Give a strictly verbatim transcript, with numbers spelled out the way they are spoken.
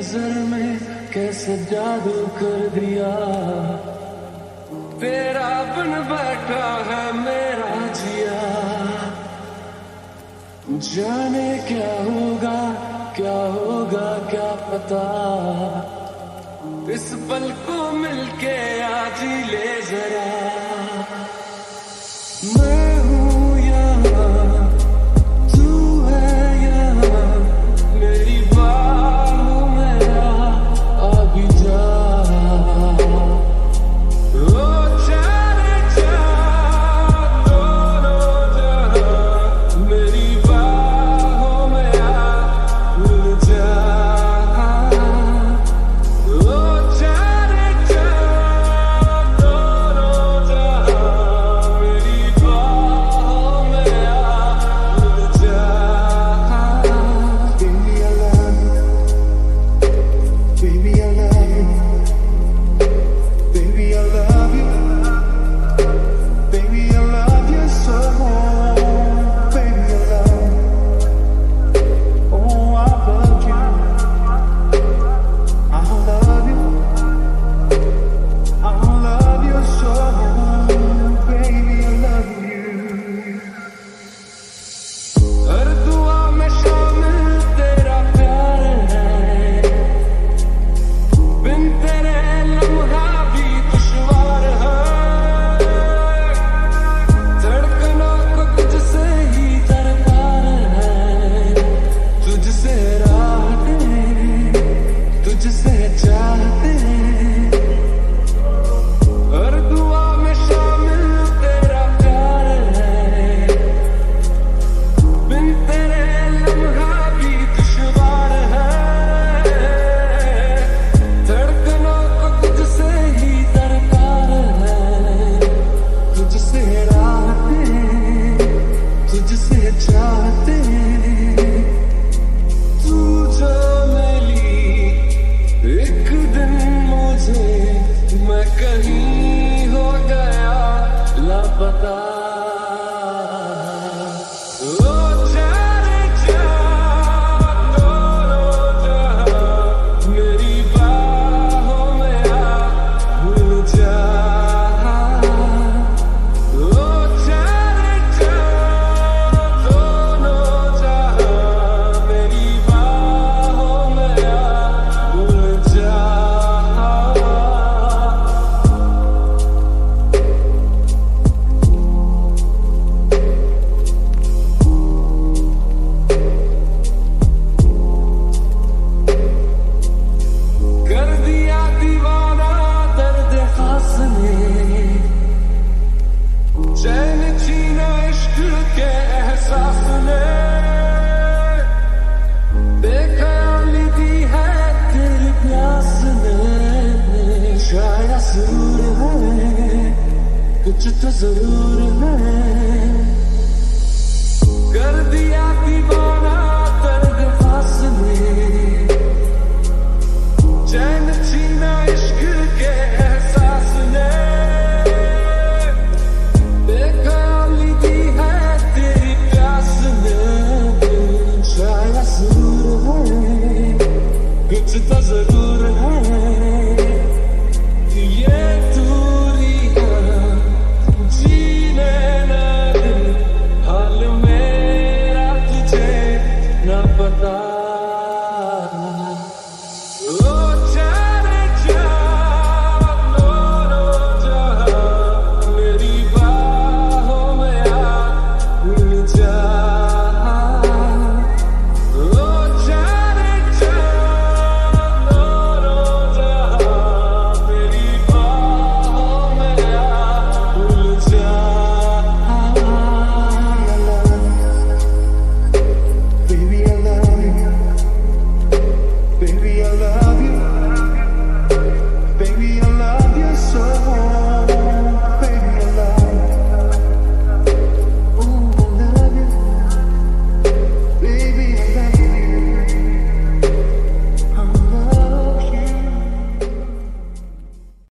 नजर में कैसे जादू कर दिया, तेरा बन बैठा है मेरा जिया। जाने क्या होगा क्या होगा क्या पता, इस पल को मिलके आज ही ले जरा। मैं हूँ यहाँ तू है यहाँ, मेरी बाहों में आ अभी जा। ओ चारे चाँद दोनों जहां, मेरी बाहों में आ भूल जा। कुछ तो जरूर है।